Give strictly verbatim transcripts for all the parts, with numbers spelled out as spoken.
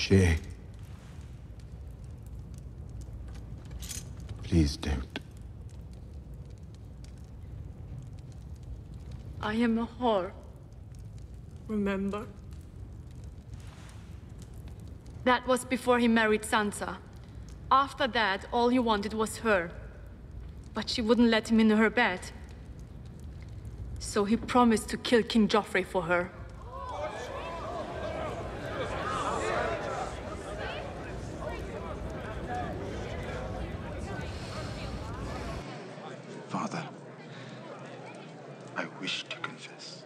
Shay. Please don't. I am a whore. Remember? That was before he married Sansa. After that, all he wanted was her. But she wouldn't let him in her bed. So he promised to kill King Joffrey for her. Father, I wish to confess.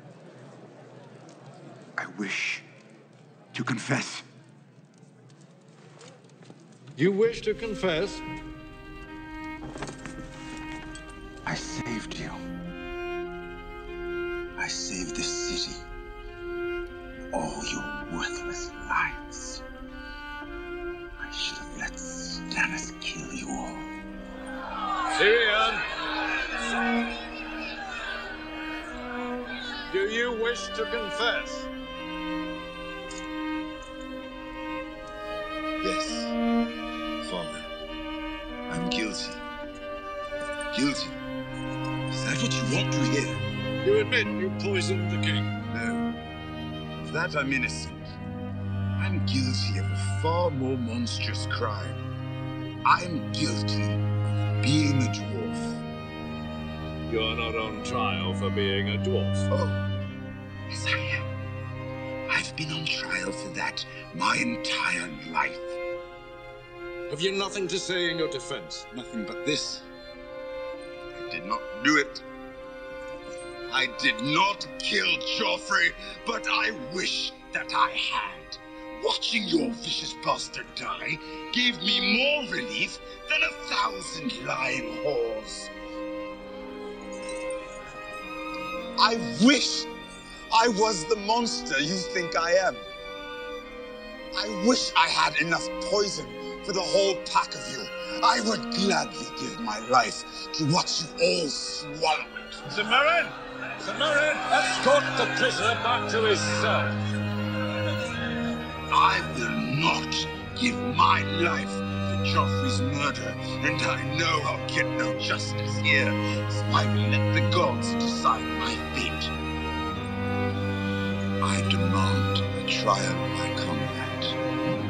I wish to confess. You wish to confess? I saved you. I saved this city. All your worthless lives. I should have let Stannis kill you all. Tyrion! Do you wish to confess? Yes, Father. I'm guilty. Guilty. Is that what you want to hear? You admit you poisoned the king? No. Of that I'm innocent. I'm guilty of a far more monstrous crime. I'm guilty of being a dwarf. You're not on trial for being a dwarf. Oh, yes I am. I've been on trial for that my entire life. Have you nothing to say in your defense? Nothing but this. I did not do it. I did not kill Joffrey, but I wish that I had. Watching your vicious bastard die gave me more relief than a thousand lying whores. I wish I was the monster you think I am. I wish I had enough poison for the whole pack of you. I would gladly give my life to watch you all swallow it. Sir Meryn! Sir Meryn! Escort the prisoner back to his cell. I will not give my life for Joffrey's murder, and I know I'll get no justice here, so I will let the gods decide my fate. I demand a trial by combat.